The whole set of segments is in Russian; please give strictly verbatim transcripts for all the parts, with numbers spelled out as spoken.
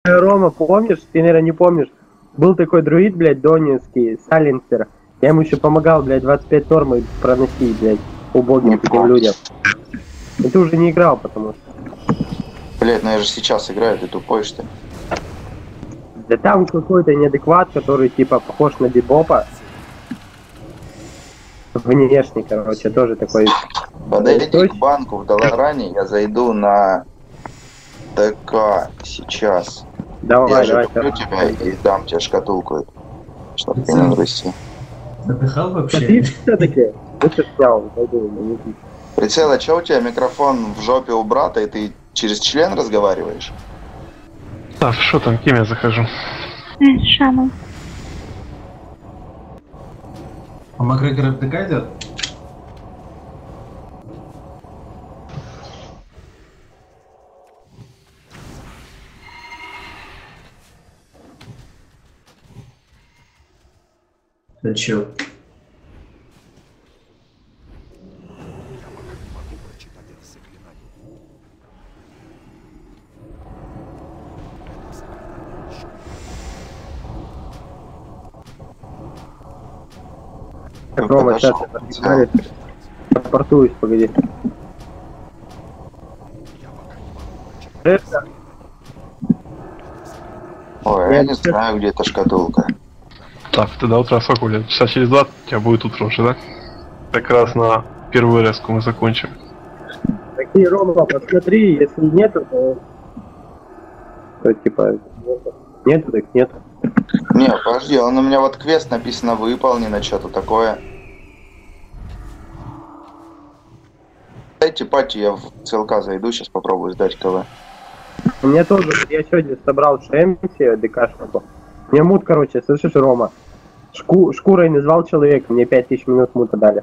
Рома, помнишь? Ты, наверное, не помнишь. Был такой друид, блядь, донецкий, Саленсер. Я ему еще помогал, блядь, двадцать пять нормы проносить, блядь, убогим Не таким помню. людям. И ты уже не играл, потому что... Блядь, ну я же сейчас играю, ты тупой, что ли? Да там какой-то неадекват, который, типа, похож на бибопа. Внешне, короче, тоже такой... Подойди к банку в Долоране, я зайду на ТК сейчас. Давай, Я же давай. люблю давай. тебя и дам тебе шкатулку, чтобы ты не грустил. Отдыхал Да вообще? ты все-таки, ты что снял, пойду, не пить. Прицел, а чё у тебя микрофон в жопе у брата, и ты через член разговариваешь? Так, что там, кем я захожу? Шану. А Макгрегор в ДК идет? Да чё? Так, Рома, сейчас я рапортуюсь, погоди. Это... Ой, я не знаю, где эта шкатулка. Так, тогда утро сколько будет? Часа через два у тебя будет утро уже, да? Как раз на первую резку мы закончим. Так ты, Рома, посмотри, если нету, то... То типа... Нету, так нету. Не, подожди, он у меня вот квест написано выполнено, что-то такое. Дайте пати, я в ЦЛК зайду, сейчас попробую сдать КВ. У меня тоже, я сегодня собрал шемси, ДКшнику. Мне мут, короче, слышишь, Рома? Шку, шкурой назвал человека, мне пять тысяч минут мута дали.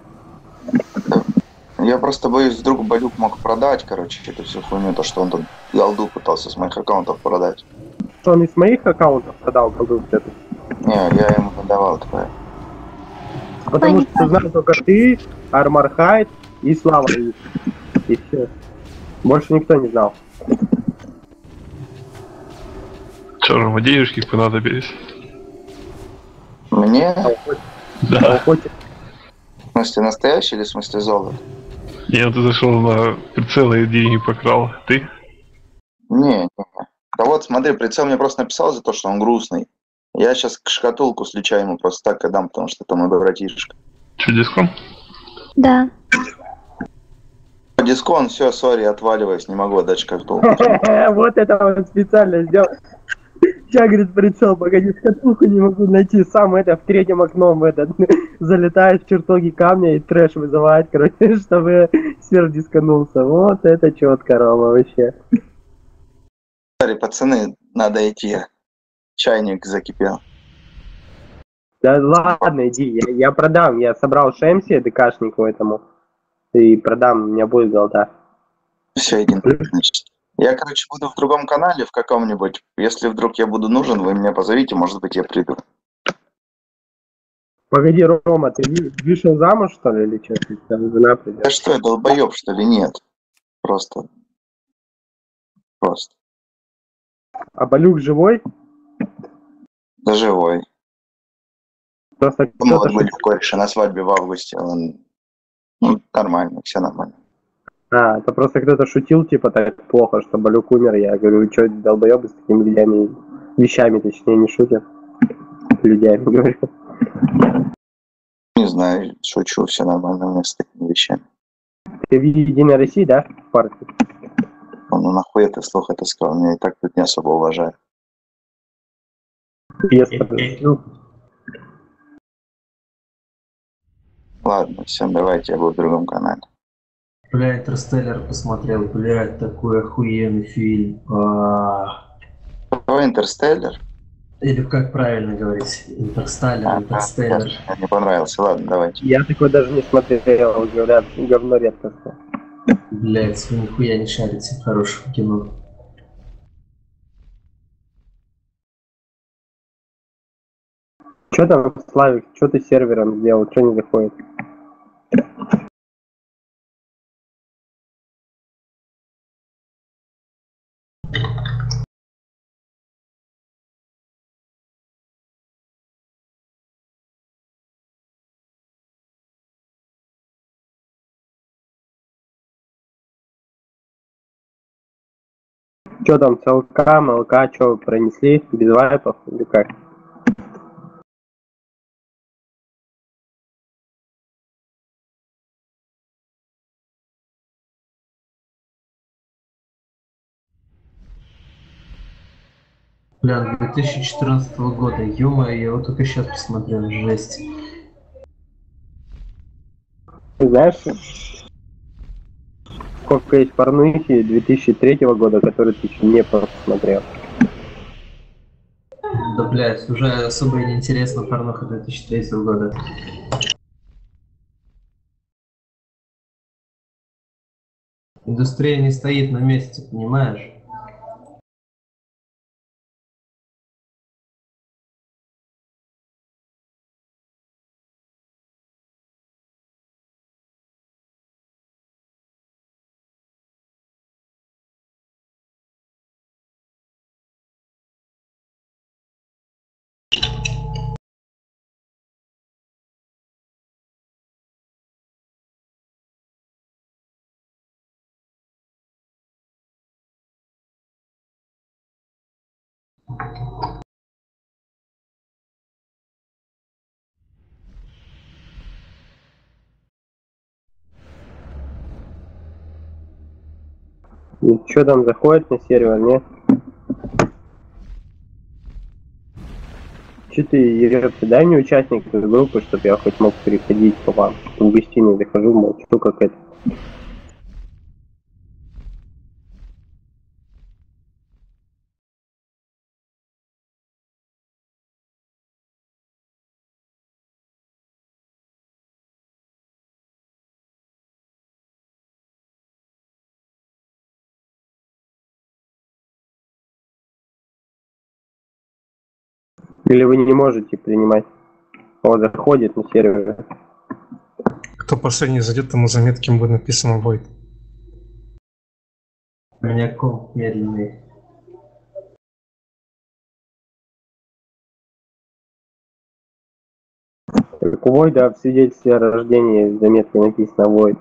Я просто боюсь, вдруг Балюк мог продать, короче, эту всю хуйню, то, что он тут голду пытался с моих аккаунтов продать. Что он из моих аккаунтов продал продукт этот? Не, я ему продавал такое. Потому что знал только ты, Армархайт и Слава. И, и все. Больше никто не знал. Че, Рома, денежки понадобились? Мне? А он хочет, Да. он хочет. В смысле настоящий или в смысле золото? Я ты зашел на прицел и деньги покрал. Ты? Не, не. Да вот, смотри, прицел мне просто написал за то, что он грустный. Я сейчас шкатулку сличаю ему просто так отдам, потому что это мой братишка. Че, дискон? Да. Дискон, все, сори, отваливаюсь, не могу отдать шкатулку. Вот это он специально сделал. Сейчас, говорит, прицел, погоди, шкатулку не могу найти. Сам это в третьем окном этот залетает в чертоги камня и трэш вызывает, короче, чтобы сверхдисканулся. Вот это четко, Рома, вообще. Сори, пацаны, надо идти. Чайник закипел. Да ладно, иди, я, я продам. Я собрал шемси ДКшнику этому. И продам, у меня будет голда. Все, иди. Значит. Я, короче, буду в другом канале, в каком-нибудь. Если вдруг я буду нужен, вы меня позовите, может быть, я приду. Погоди, Рома, ты ви- вышел замуж, что ли, или что? Ты там жена придет? Да что, я долбоеб, что ли? Нет. Просто. Просто. А Балюк живой? Да живой. Просто Мы кто-то вот были шутил. в Кореше на свадьбе в августе. Он... Ну, нормально, все нормально. А, это просто кто-то шутил, типа, так плохо, что Балюк умер. Я говорю, что долбоебы с такими людьми, вещами, точнее, не шутят. Людьми, говорю. Не знаю, шучу, все нормально у меня с такими вещами. Ты в Единой России, да, в партии? Ну нахуй ты слух это сказал, меня и так тут не особо уважают. Если... Ну, Ладно, все, давайте, я буду в другом канале. Бля, Интерстеллар посмотрел, блядь, такой охуенный фильм. А, Кто Интерстеллар? Или как правильно говорить? Интерстеллар, А, Интерстеллар. мне не понравился, ладно, давайте. я такой даже не смотрел, говорят, говно редкостное. Блядь, вы нихуя не шарите в хорошем кино. Что там, Славик, что ты сервером сделал, что не заходит? Что там, ЦЛК, МЛК, что, пронесли без вайпов или как? Бля, две тысячи четырнадцатого года, ё-моё, я его только сейчас посмотрел, жесть. Ты знаешь, сколько есть порнухи две тысячи третьего года, которые ты еще не посмотрел? Да, блядь, уже особо и не интересно порнуха две тысячи третьего года. Индустрия не стоит на месте, понимаешь? И что там заходит на сервер, нет? Че ты, Ерепта, дай мне участник этой группы, чтобы я хоть мог переходить по вам. В гостиную захожу, мол, что как это. Или вы не можете принимать? Он заходит на сервер. Кто последний зайдет, тому заметки будет написано Void. У меня комп медленный. Только у Войда в свидетельстве о рождении в заметке написано Void.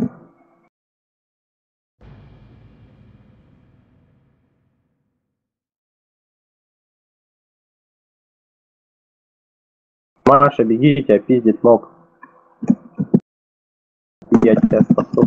Маша, беги, тебя пиздит моб. Я тебя спасу.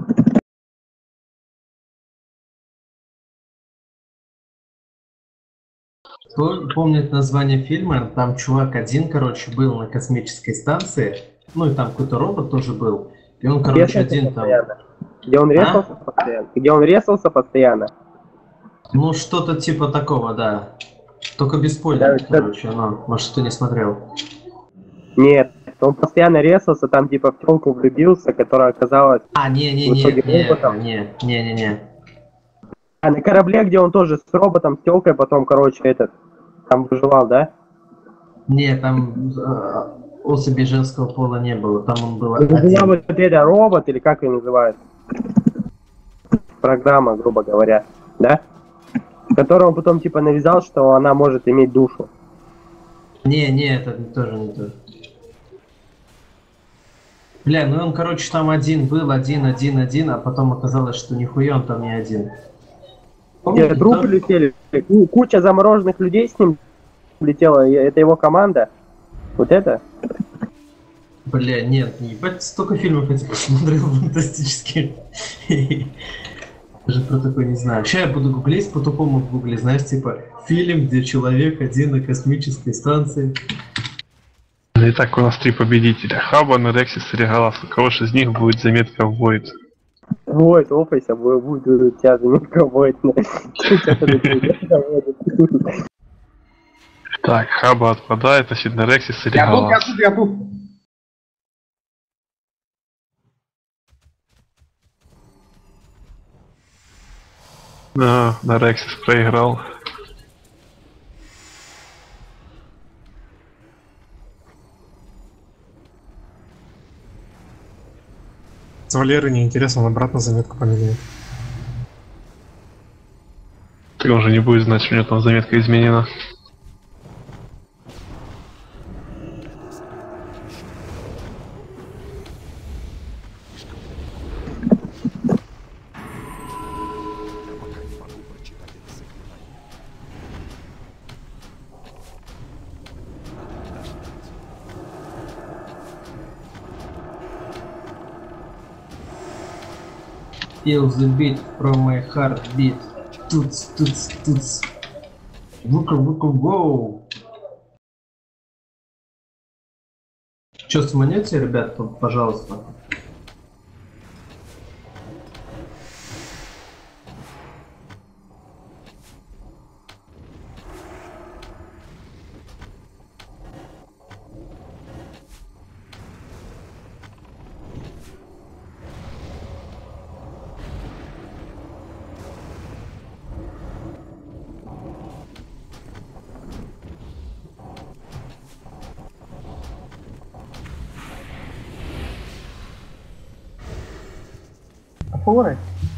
Кто помнит название фильма? Там чувак один, короче, был на космической станции. Ну и там какой-то робот тоже был. И он, короче, Резался один там... постоянно. Где он резался А? постоянно? Где он резался постоянно? Ну, что-то типа такого, да. Только без спойлеров, Да, короче, ну, может, ты не смотрел. Нет, он постоянно резался, там типа в телку влюбился, которая оказалась А, не-не-не, в итоге не, роботом. не, не-не-не. А на корабле, где он тоже с роботом, с телкой, потом, короче, этот, там выживал, да? Не, там э, особи женского пола не было, там он был Это была один. вот это робот, или как ее называют? Программа, грубо говоря, да? Которого он потом типа навязал, что она может иметь душу. Не, не, это тоже не то. Бля, ну он, короче, там один был, один, один, один, а потом оказалось, что нихуя он там не один. Где Помните, трупы то- летели, ку- куча замороженных людей с ним летела, и это его команда. Вот это? Бля, нет, не ебать, столько фильмов этих посмотрел фантастических. Даже про такой не знаю. Сейчас я буду гуглить по-тупому в гугле, знаешь, типа фильм, где человек один на космической станции. Итак, у нас три победителя. Хабан, Рексис и Регалас. У кого же из них будет заметка в Void? Вот, опайся, будет будет у тебя заметка будет. Так, Хаба отпадает, значит, на Рексис и Я тут, я Регалас. тут, я тут. А, на Рексис проиграл. С Валерой неинтересно, он обратно заметку поменяет. Ты уже не будет знать, что у него там заметка изменена. Feel the beat from my heartbeat. Туц, туц, туц. Вука, вука, воу. Че, сманете, ребят, пожалуйста? Фуры?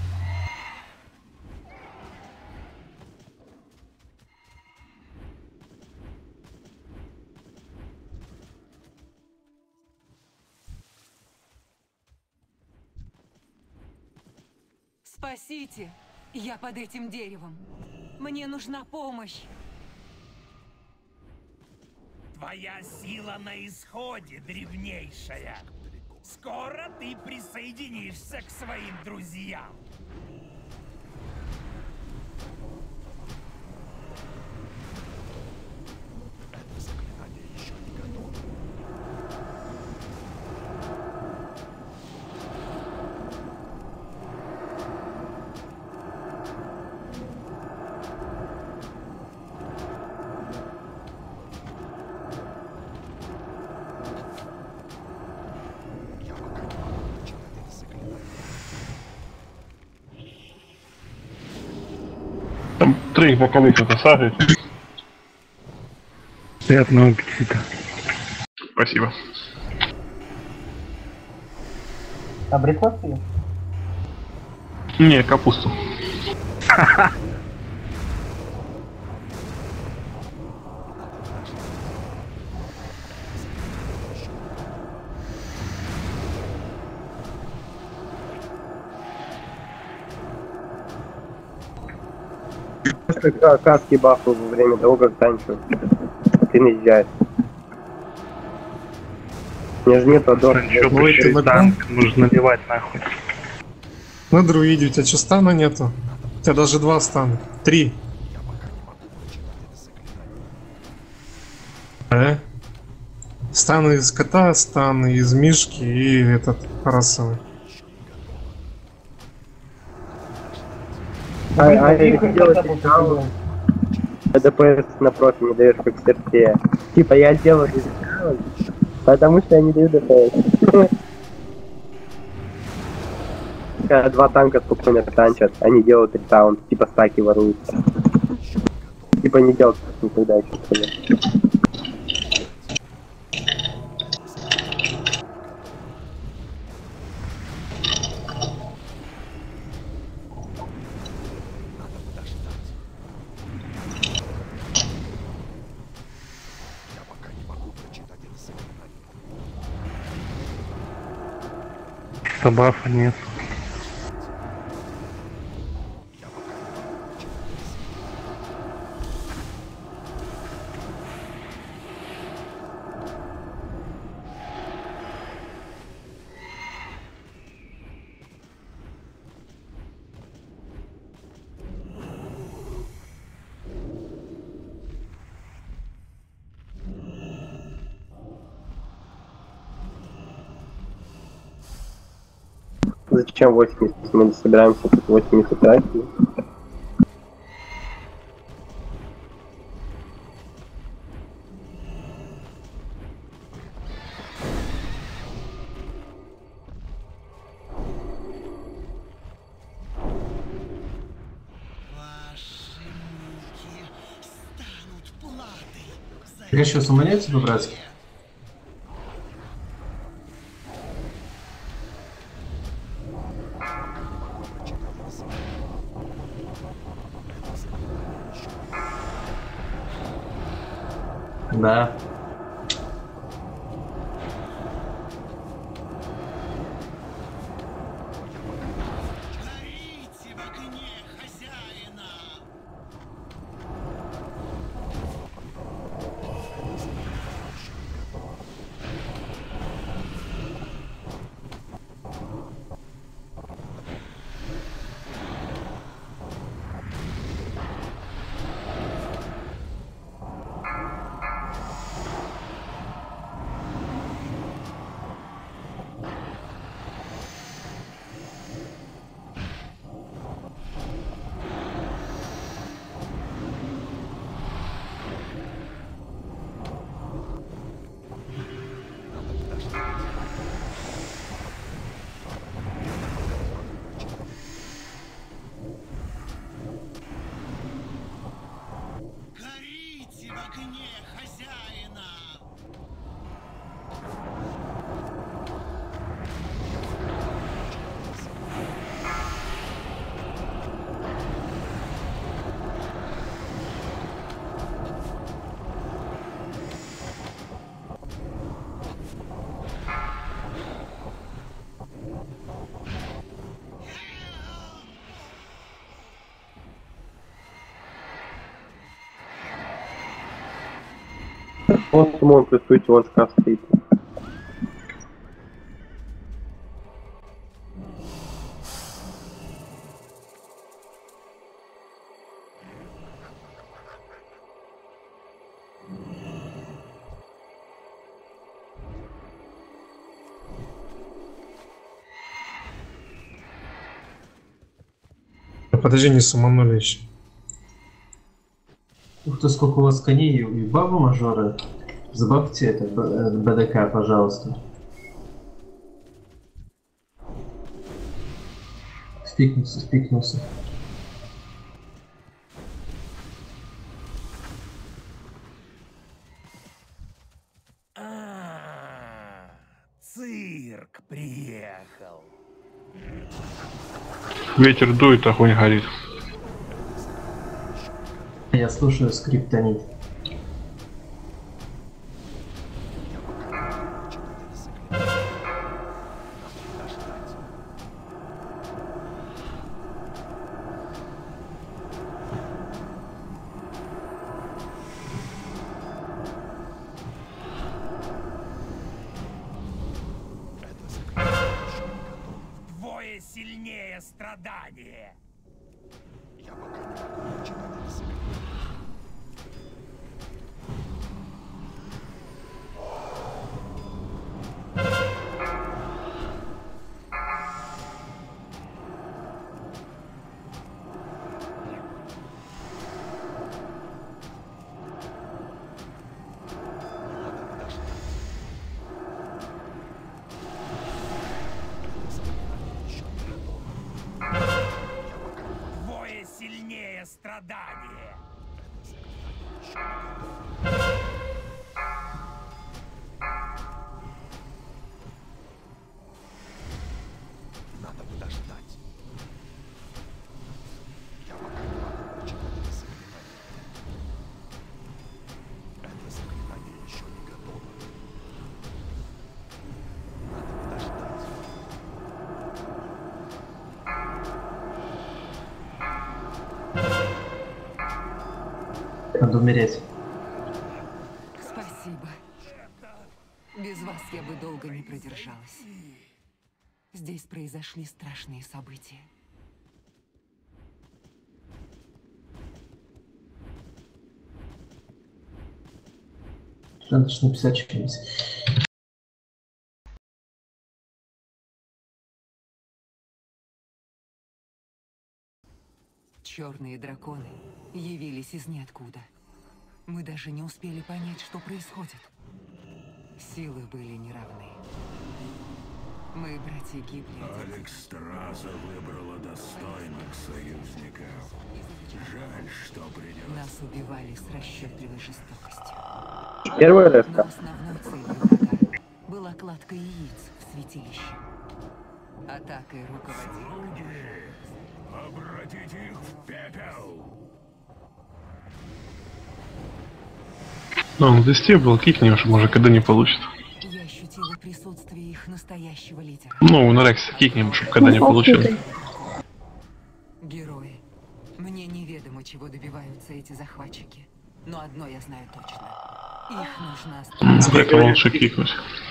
Спасите! Я под этим деревом. Мне нужна помощь. Твоя сила на исходе, древнейшая. Скоро ты присоединишься к своим друзьям. Это заклинание еще не готово. Там троих боковых это сажать. Приятного аппетита. Спасибо. Абрикосы? Не, капусту. Просто каски бафу во время того, как танчу. Ты наезжаешь. Мне же нет адора. Ой, ты на танк нужно наливать нахуй. На друиде у тебя что, стана нету? У тебя даже два стана. Три. Э? Стан из кота, стан из мишки и этот расовый. А, а если делать ритуал, ДПС на профи не даешь как сердце. Типа я делаю ритуал, потому что я не даю ДПС. Когда два танка спокойно танчат, они делают ритаун, типа стаки воруют. Типа не делают никогда еще. Бафа нет. Зачем восемьдесят? Мы не собираемся тут восемьдесят раз. Я сейчас умоляете по-братски? Да. огне хозяина! Он Симон, присутствует, он сказ стоит. Подожди, не суманули еще. Ух ты, сколько у вас коней и бабы мажоры. Забавьте это, БДК, пожалуйста. Спикнулся, спикнулся. А, цирк приехал. Ветер дует, огонь горит. Я слушаю скриптонит. Вдвое сильнее страдание. Я пока не могу прочитать это заклинание. Вдвое сильнее страдание. Надо подождать. Я пока не могу прочитать это заклинание. Это заклинание еще не готово. Надо подождать. Надо умереть. Спасибо. Без вас я бы долго не продержалась. Здесь произошли страшные события. Надо же написать что-нибудь. Черные драконы явились из ниоткуда. Мы даже не успели понять, что происходит. Силы были неравны. Мы, братья, гибли. Алекс Страза выбрала достойных союзников. Жаль, что придется. Нас убивали с расчетливой жестокостью. Первая Но резка. основной целью врага была кладка яиц в святилище. Атакой руководил. Слуги, обратите их в пепел. Ну, он в десяти был, кикнем, что может когда не получит. Я ощутила присутствие их настоящего лидера. Ну, на Рексе кикнем, чтобы когда не получил. Герои. Мне неведомо, чего добиваются эти захватчики. Но одно я знаю точно. Их нужно остановить. Поэтому лучше кикнуть.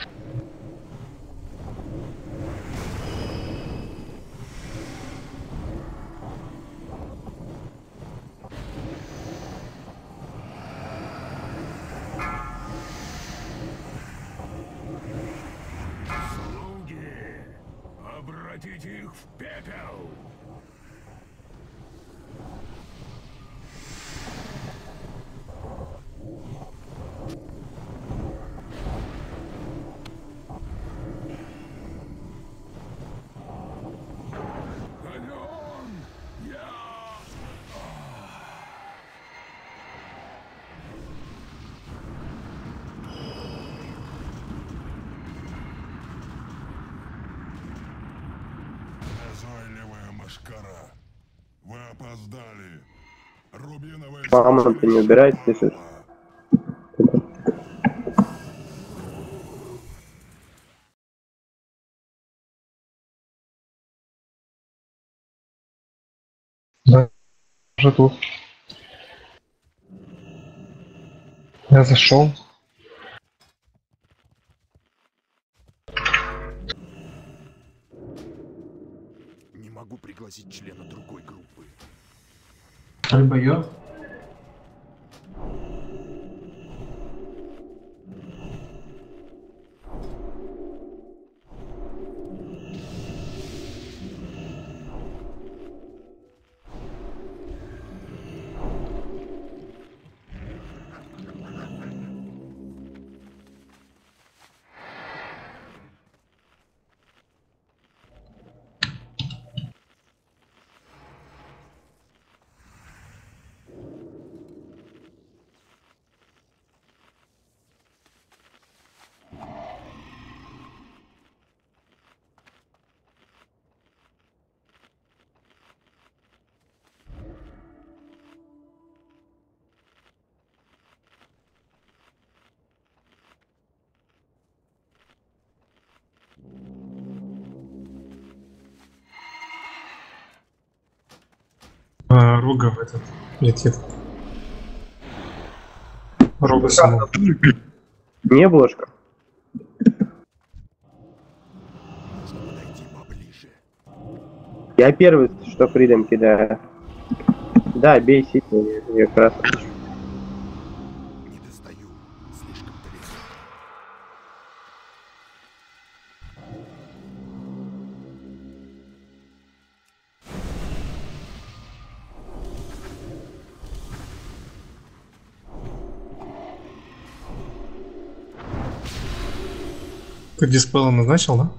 Слуги, обратите их в пепел. Ален, я... Оскара. Вы опоздали. Рубиновая Мама, ты не убирать, слышишь? Да, уже тут. Я зашел. Не могу пригласить члена другой группы. Рыба-ё? А, Рога в этот летит. Рога сама. Не бложка. Я первый, что фридом кидаю. Да, бей сильно, я как раз. Не достаю. Слишком далеко. Ты диспела назначил, да?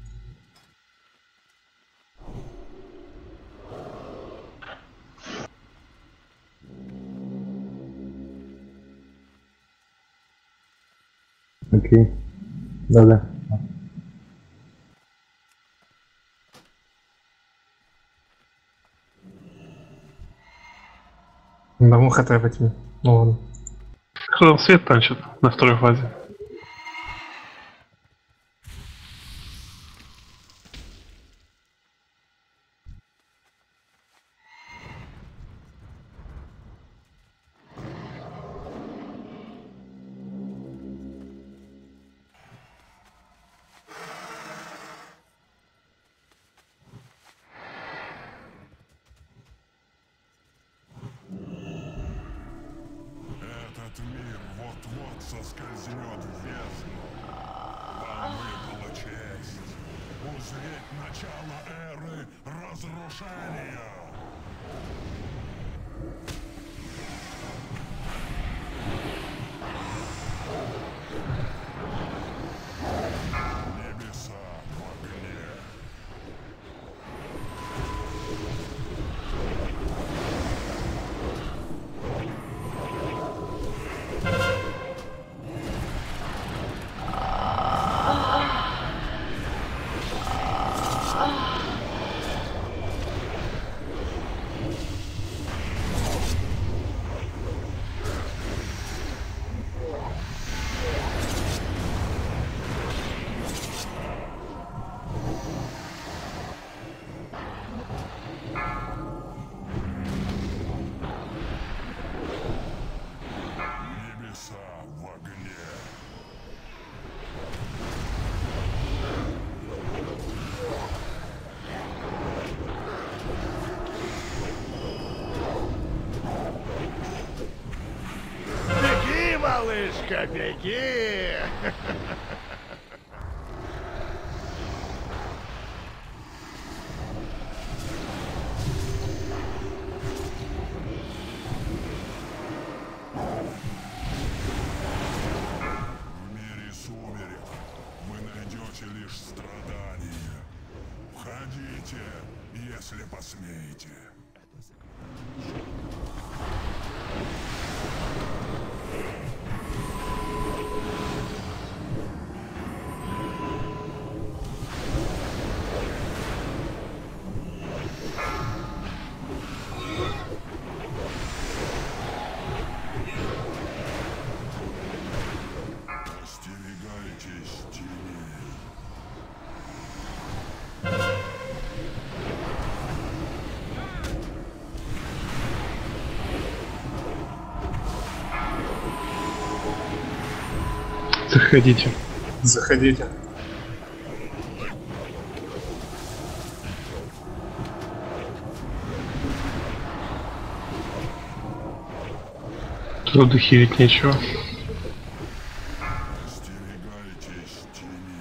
Окей. Да-да. Давно хватает возьми. Ну ладно. Кто там свет танчит на второй фазе? Этот мир вот-вот соскользнет в бездну. Вам выпала честь узреть начало эры разрушения. Небеса в огне. Небеса в огне. Беги, малышка, беги! В мире сумерек вы найдете лишь страдания. Входите, если посмеете. Заходите. Заходите. Тут хилить нечего. Остерегайтесь теней.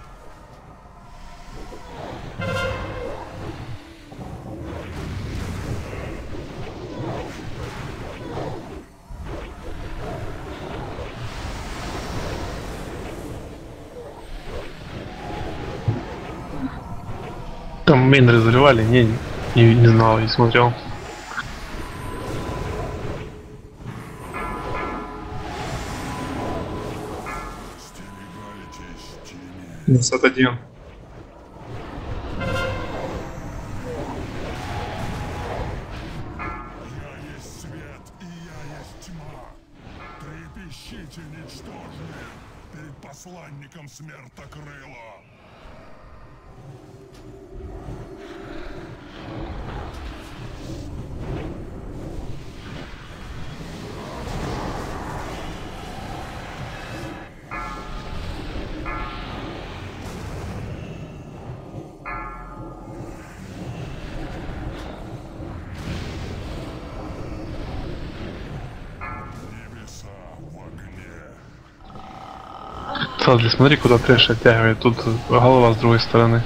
Там мейн разрывали, не, не, не знал, не смотрел. Остерегайтесь теней. пятьдесят один. Я есть свет, и я есть тьма. Трепещите, ничтожные, перед посланником Смертокрыла. Небеса в огне. Садли, смотри, куда трэш оттягивает. Тут голова с другой стороны.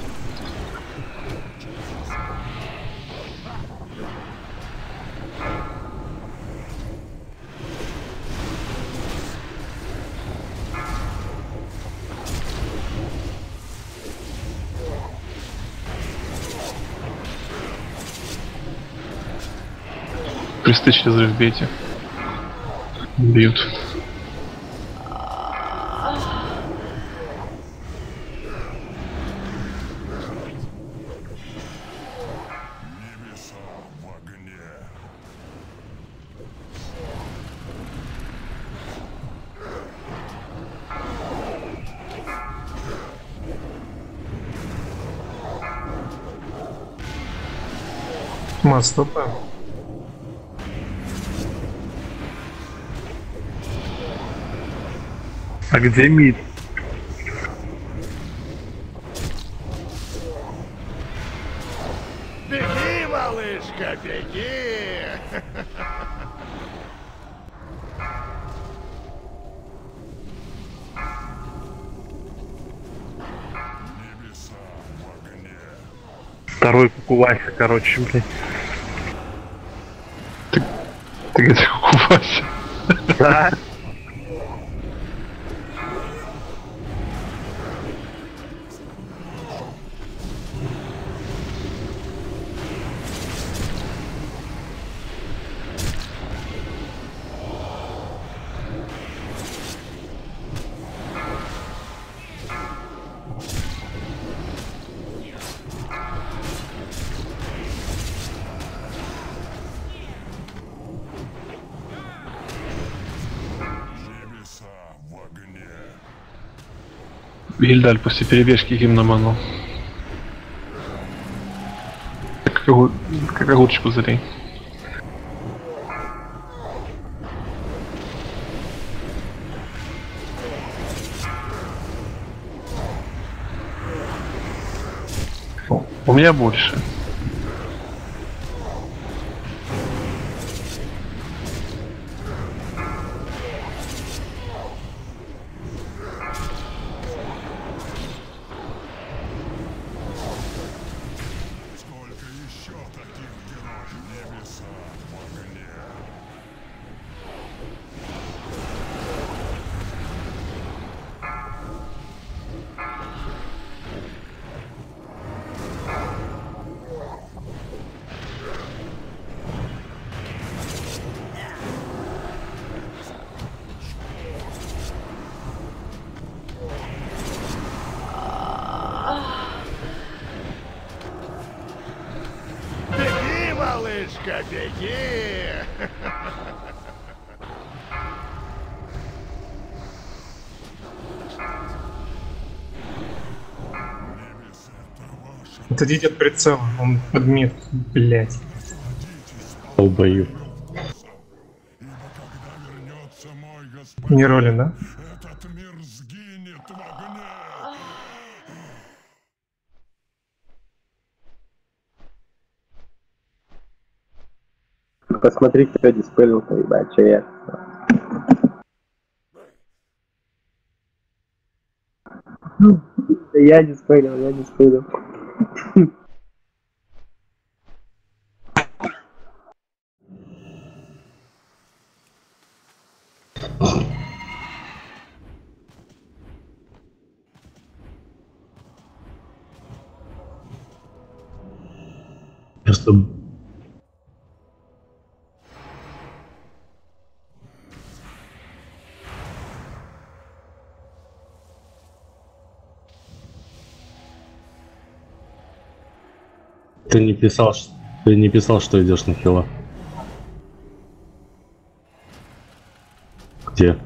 Пристычь разрыв бейте. Бьют. Небеса в огне. Мат, стопаем. А где мид? Беги, малышка, беги! Небеса в огне. Второй кукувайся, короче, блядь. Ты, ты где кукувайся? Да. Небеса в огне. Гильдаль после перебежки гимна ману. Как, огу... как огурчику залей. О, у меня больше. Сколько еще таких героев? Небеса в огне. Беги, малышка, беги! Небеса это ваше. Отойдите от прицела, он подмет, блять. Садитесь, Долбоёб. ибо когда вернется Сдается, мой господин. Не Ролин, да? Этот мир сгинет в огне. Посмотри, кто диспелил-то, ебать, че я. Да я диспелил, я диспелил. Просто... Ты не писал, ш- ты не писал, что идешь на хила. Где?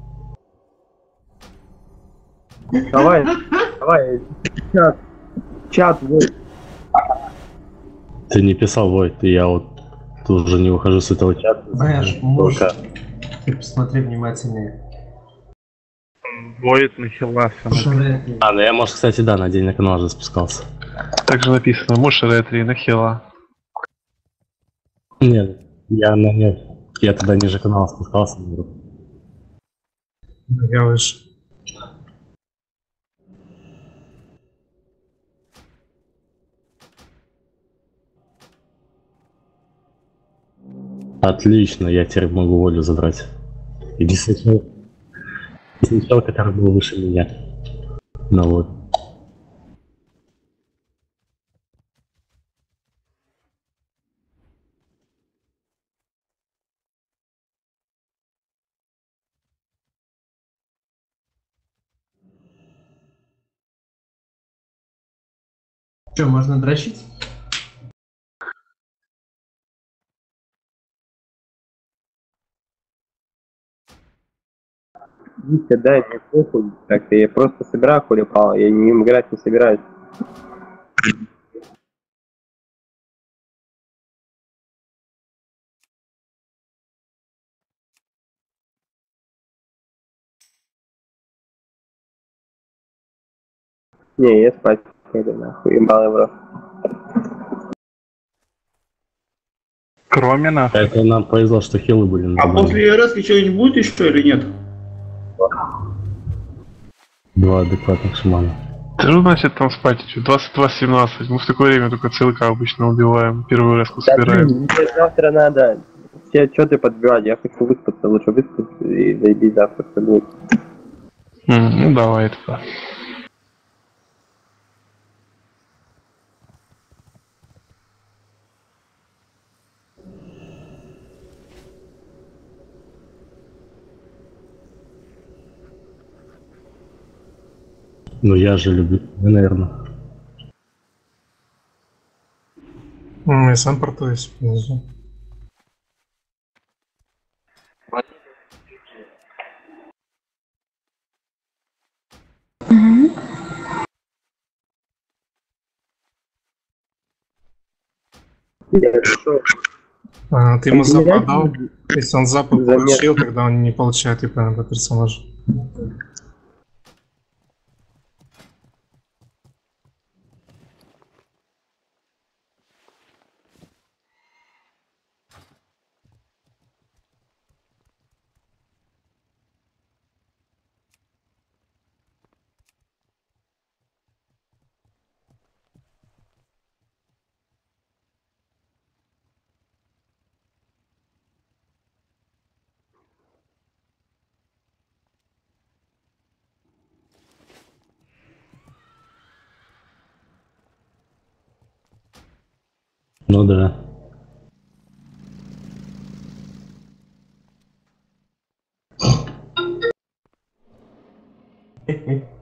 Давай, давай, чат, чат, вот. Ты не писал, Войт, и я вот тут уже не выхожу с этого чата. Знаешь, может, Только... ты посмотри внимательнее. Войт на хила все написано. А, ну я, может, кстати, да, на день на канал же спускался. Также написано, муж ретри на хила. Нет, я на нет. Я тогда ниже канала спускался. Я выше. Отлично, я теперь могу волю забрать. Иди сначала. Сначала, который был выше меня. Ну вот. Что, можно дрочить? Витя, дай мне похуй, так я просто собираю хули пал, я не им играть не собираюсь. Не, я спать пойду нахуй, ебал в рот. Кроме нас. Это нам повезло, что хилы были А нормальные. после РС что-нибудь будет еще или нет? Два адекватных шамана. Ты же, значит, там спать еще двадцать два семнадцать. Мы в такое время только ЦЛК обычно убиваем. Первую резку Да, собираем. блин, мне завтра надо. Тебе что ты подбивать? Я хочу выспаться, лучше выспаться и заебись завтра все будет. М, ну давай тогда. Ну я же люблю, наверное. Ну, я сам портуюсь внизу. А, ты ему запад дал? Если он запад получил, тогда он не получает ИП на персонажа. Ну да. Хе-хе.